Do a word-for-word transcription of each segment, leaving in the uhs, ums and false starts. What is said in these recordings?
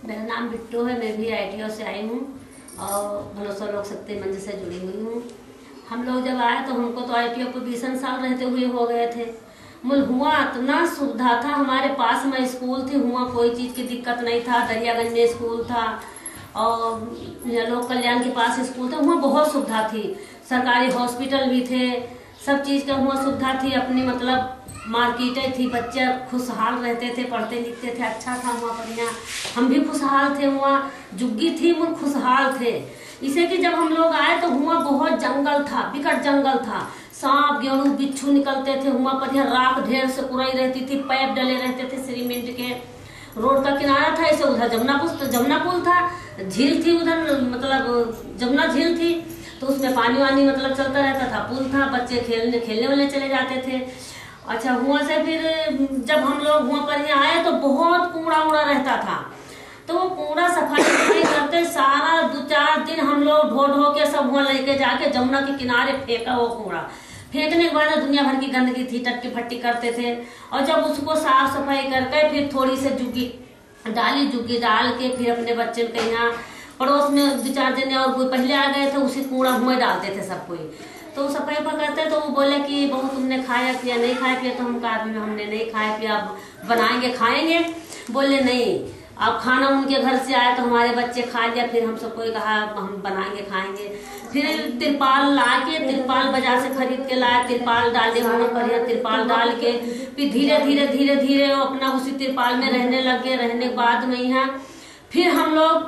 मेरा नाम बिट्टू है। मैं भी आई टी ओ से आई हूँ और भलासवा लोक शक्ति मंच से जुड़ी हुई हूँ। हम लोग जब आए तो हमको तो आई टी ओ पर बीस साल रहते हुए हो गए थे। मुल हुआ इतना सुविधा था, हमारे पास में स्कूल थी, हुआ कोई चीज़ की दिक्कत नहीं था। दरियागंज में स्कूल था और लोक कल्याण के पास स्कूल था, हुआ बहुत सुविधा थी। सरकारी हॉस्पिटल भी थे, सब चीज़ का हुआ सुविधा थी। अपनी मतलब मार्केटें थी, बच्चे खुशहाल रहते थे, पढ़ते लिखते थे, अच्छा था हुआ बढ़िया। हम भी खुशहाल थे, हुआ जुग्गी थी, वो खुशहाल थे। इसे कि जब हम लोग आए तो हुआ बहुत जंगल था, विकट जंगल था, सांप गेहूँ बिच्छू निकलते थे, हुआ बढ़िया राख ढेर से उड़ाई रहती थी, पैप डले रहते थे सीमेंट के। रोड का किनारा था, ऐसे उधर जमुना पुल जमुना पुल था, झील थी उधर, मतलब जमुना झील थी, तो उसमें पानी वानी मतलब चलता रहता था, पुल था, बच्चे खेलने खेलने वाले चले जाते थे। अच्छा हुआ से फिर जब हम लोग हुआ पर यहाँ आए तो बहुत कूड़ा उड़ा रहता था, तो वो कूड़ा सफाई सफाई करते सारा दो चार दिन हम लोग ढो ढो के सब हुआ लेके जाके जमुना के किनारे फेंका। वो कूड़ा फेंकने के बाद दुनिया भर की गंदगी थी, टट्टी फट्टी करते थे। और जब उसको साफ सफाई करके फिर थोड़ी सी जुग्गी डाली, जुग्गी डाल के फिर अपने बच्चे के यहाँ पड़ोस में दो चार जने और कोई पहले आ गए थे, उसी कूड़ा हुआ डालते थे सब कोई। तो सफाई पकड़ते तो वो बोले कि बहुत तुमने खाया पिया, नहीं खाया पिया। तो हम कहा हमने नहीं खाया पिया, अब बनाएंगे खाएंगे। बोले नहीं, अब खाना उनके घर से आया तो हमारे बच्चे खा लिया। फिर हम सबको कहा हम बनाएंगे खाएंगे। फिर तिरपाल ला के, तिरपाल बाजार से खरीद के लाया, तिरपाल डाले वहाँ पर, तिरपाल डाल के फिर धीरे धीरे धीरे धीरे वो अपना उसी तिरपाल में रहने लगे। रहने के बाद में यहाँ फिर हम लोग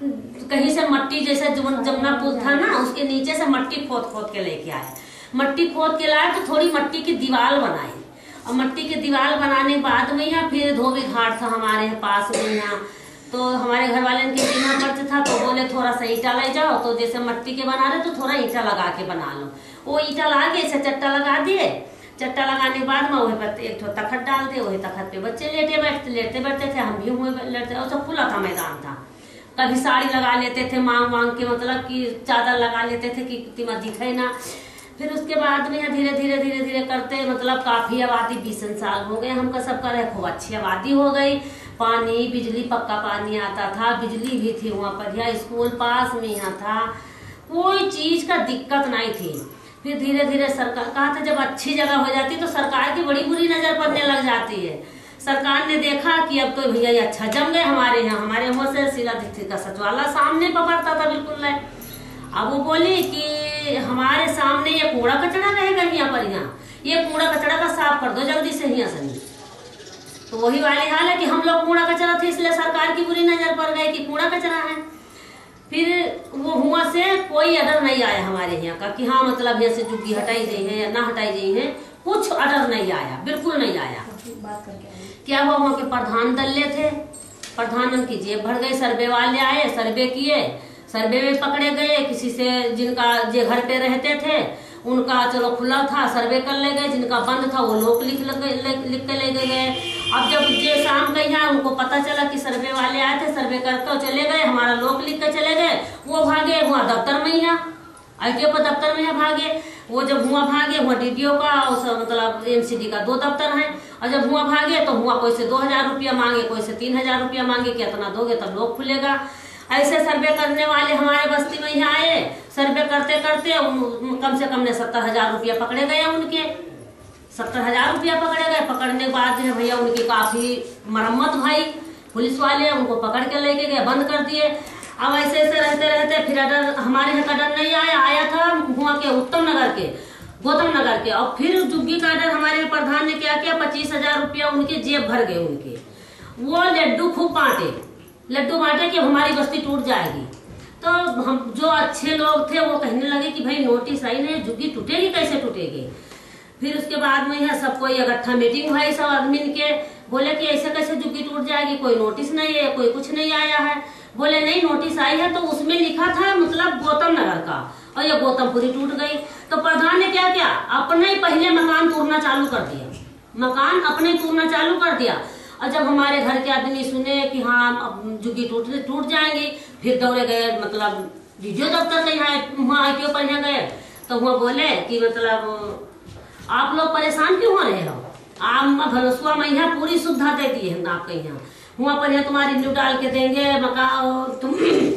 कहीं से मट्टी, जैसे जमुना पुल था ना, उसके नीचे से मट्टी खोद खोद के लेके आए। मट्टी खोद के लाए तो थोड़ी मट्टी की दीवार बनाई, और मट्टी की दीवार बनाने के बाद में यहाँ फिर धोबी घाट था हमारे पास में यहाँ, तो हमारे घर वाले के बिना पड़ते था, तो बोले थोड़ा सा ईटा ले जाओ। तो जैसे मट्टी के बना रहे तो थोड़ा ईटा लगा के बना लो। वो ईटा ला के ऐसे चट्टा लगा दिए। चट्टा लगाने के बाद में वही पर एक तखत डाल दिए, वही तखत पे बच्चे लेटे बैठते लेटे बैठते थे, हम भी हुए लेटते। और सब खुला था मैदान था, कभी साड़ी लगा लेते थे मांग मांग के, मतलब कि चादर लगा लेते थे कि कितना दिखे ना। फिर उसके बाद में धीरे धीरे धीरे धीरे करते मतलब काफी आबादी बीस साल हो गए हमका सबका रहे, खूब अच्छी आबादी हो गई। पानी बिजली पक्का पानी आता था, बिजली भी थी वहाँ पर, यहाँ स्कूल पास में यहाँ था, कोई चीज का दिक्कत नहीं थी। फिर धीरे धीरे सरकार कहा था जब अच्छी जगह हो जाती तो सरकार की बड़ी बुरी नजर पड़ने लग जाती है। सरकार ने देखा कि अब तो भैया ये अच्छा जम गए हमारे यहाँ, हमारे यहाँ से सीधा का सचिवालय सामने पकड़ता था बिल्कुल है। अब वो बोली कि हमारे सामने ये कूड़ा कचरा रहेगा यहाँ पर, यहाँ ये कूड़ा कचरा का साफ कर दो जल्दी से यहाँ से। तो वही वाली हाल है कि हम लोग कूड़ा कचरा थे इसलिए सरकार की बुरी नजर पड़ गई कि कूड़ा कचरा है। फिर वो हुआ से कोई ऑर्डर नहीं आया हमारे यहाँ का कि हाँ मतलब यहाँ से जुग्गी हटाई गई है या ना हटाई गई है, कुछ ऑर्डर नहीं आया, बिल्कुल नहीं आया। बात करके क्या हुआ, वहाँ के प्रधान दल्ले थे, प्रधान की जेब भर गई। सर्वे वाले आए, सर्वे किए, सर्वे में पकड़े गए। किसी से जिनका जे घर पे रहते थे उनका चलो खुला था, सर्वे कर ले गए, जिनका बंद था वो लोग लिख लिख के ले गए। अब जब जे शाम गई यहाँ उनको पता चला कि सर्वे वाले आए थे, सर्वे करके चले गए, हमारा लोग लिख के चले गए। वो भागे वहाँ दफ्तर में, यहाँ आई टी ओ पर दफ्तर में भागे। वो जब हुआ भागे, हुआ डी डी ओ का और मतलब एम सी डी का दो दफ्तर है। और जब हुआ भागे तो हुआ कोई से दो हजार रुपया मांगे, कोई से तीन हजार रुपया मांगे कि इतना दोगे तब लोग खुलेगा। ऐसे सर्वे करने वाले हमारे बस्ती में यहाँ आए, सर्वे करते करते कम से कम ने सत्तर हजार रुपया पकड़े गए उनके, सत्तर हजार रुपया पकड़े गए। पकड़ने के बाद जो भैया उनकी काफी मरम्मत भाई, पुलिस वाले उनको पकड़ के लेके गए, बंद कर दिए। अब ऐसे ऐसे रहते रहते फिर अडर हमारे यहाँ का डर नहीं आया, आया था हुआ के उत्तम नगर के, गौतम नगर के। और फिर जुग्गी का डर हमारे प्रधान ने क्या किया, पच्चीस हजार रुपया उनके जेब भर गए उनके। वो लड्डू खूब बांटे, लड्डू बांटे कि हमारी बस्ती टूट जाएगी। तो हम जो अच्छे लोग थे वो कहने लगे कि भाई नोटिस आई नहीं, जुग्गी टूटेगी कैसे टूटेगी। फिर उसके बाद में यहाँ सबको इकट्ठा मीटिंग हुई सब आदमी के, बोले कि ऐसे कैसे जुग्गी टूट जाएगी, कोई नोटिस नहीं है, कोई कुछ नहीं आया है। बोले नहीं नोटिस आई है, तो उसमें लिखा था मतलब गौतम नगर का, और ये गौतमपुरी टूट गई। तो प्रधान ने क्या किया, अपने ही पहले मकान तोड़ना चालू कर दिया, मकान अपने तोड़ना चालू कर दिया। और जब हमारे घर के आदमी सुने कि हाँ अब जुग्गी टूट टूट जाएंगी, फिर दौड़े गए मतलब वीडियो दफ्तर से यहाँ वहाँ आई टी ओ पर यहाँ गए। तो वहाँ बोले कि मतलब आप लोग परेशान क्यों हो रहे हो, आप भलसुआ में यहाँ पूरी सुविधा दे दी है आपके यहाँ, वहाँ पर ये तुम्हारी न्यू डाल के देंगे, मकान तुम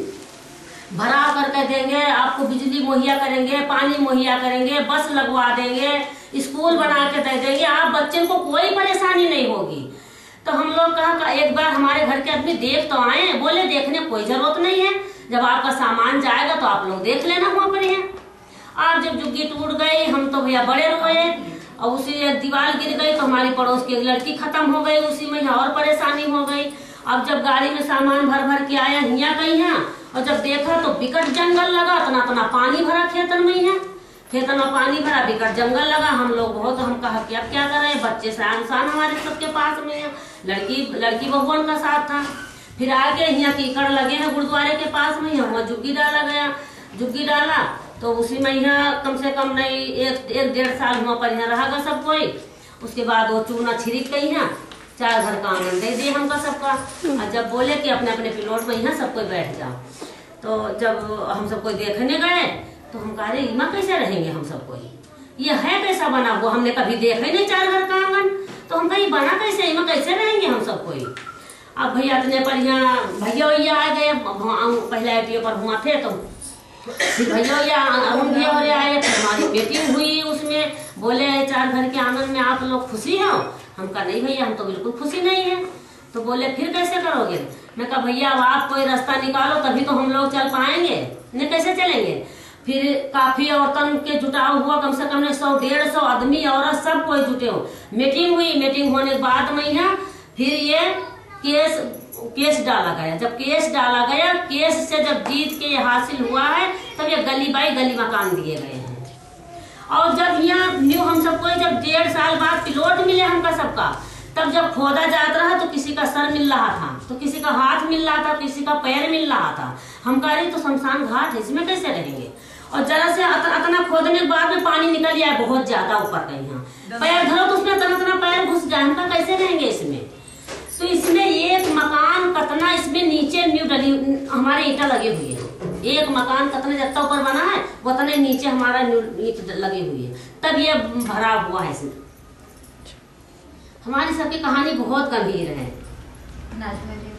भरा करके देंगे, आपको बिजली मुहैया करेंगे, पानी मुहैया करेंगे, बस लगवा देंगे, स्कूल बना के दे देंगे, आप बच्चे को कोई परेशानी नहीं होगी। तो हम लोग कहा एक बार हमारे घर के आदमी देख तो आए, बोले देखने कोई जरूरत नहीं है, जब आपका सामान जाएगा तो आप लोग देख लेना वहाँ पर है। आप जब झुग्गी टूट गई हम तो भैया बड़े रोए, और उसी दीवार गिर गई तो हमारी पड़ोस की एक लड़की खत्म हो गई, उसी में और परेशानी हो गई। अब जब गाड़ी में सामान भर भर के आया हिया गई है, और जब देखा तो विकट जंगल लगा, तना तना पानी भरा खेतन में है, खेतन में पानी भरा, विकट जंगल लगा। हम लोग बहुत हम कहा कि अब क्या करें, बच्चे शान हमारे सबके पास में है, लड़की लड़की बहुवन का साथ था। फिर आगे यहाँ कीकड़ लगे हैं गुरुद्वारे के पास में, वहाँ झुग्गी डाला गया, झुग्गी डाला तो उसी में यहाँ कम से कम नहीं एक एक डेढ़ साल वहाँ पर यहाँ रहा सब कोई। उसके बाद वो चूना छिड़क गई है, चार घर का आंगन दे दिए हमका सबका, और जब बोले कि अपने अपने प्लॉट में यहाँ सब कोई बैठ जाओ, तो जब हम सब कोई देखने गए तो हम कह रहे इमा कैसे रहेंगे हम सब कोई, ये है कैसा बना हुआ, हमने कभी देखा ही नहीं चार घर का आंगन, तो हम कहीं बना कैसे, इमा कैसे रहेंगे हम सब कोई। अब भैया इतने पर यहाँ भैया भैया आ गए, पहले आई पर हुआ थे तो भैया अरुण भैया हो आए, हमारी मीटिंग हुई, उसमें बोले चार घर के आंगन में आप लोग खुशी हो, हम कहा नहीं भैया हम तो बिल्कुल खुशी नहीं है। तो बोले फिर कैसे करोगे, मैं कहा भैया अब आप कोई रास्ता निकालो तभी तो हम लोग चल पाएंगे, नहीं कैसे चलेंगे। फिर काफी औरतन के जुटाव हुआ, कम से कम सौ डेढ़ सौ आदमी औरत सब कोई जुटे हो, मीटिंग हुई, मीटिंग होने के बाद में यहाँ फिर ये केस केस डाला गया। जब केस डाला गया, केस से जब जीत के हासिल हुआ है तब ये गली बाई गली मकान दिए गए हैं। और जब यहाँ न्यू हम सबको जब डेढ़ साल बाद प्लॉट मिले हमका सबका, तब जब खोदा जाता रहा तो किसी का सर मिल रहा था, तो किसी का हाथ मिल रहा था, किसी का पैर मिल रहा था। हम कह रहे तो शमशान घाट है, इसमें कैसे रहेंगे। और जरा से अतना खोदने के बाद में पानी निकल जाए बहुत ज्यादा ऊपर कहीं, यहाँ पैर धरो तो उसमें तना तना पैर घुस जाए, हमका कैसे रहेंगे इसमें। तो इसमें एक मकान कतना, इसमें नीचे न्यू डली हमारे ईटा लगे हुए हैं, एक मकान कतने जितना ऊपर बना है उतने नीचे हमारा ईट लगी हुई है, तब ये भरा हुआ है इसमें। हमारी सबकी कहानी बहुत गंभीर है।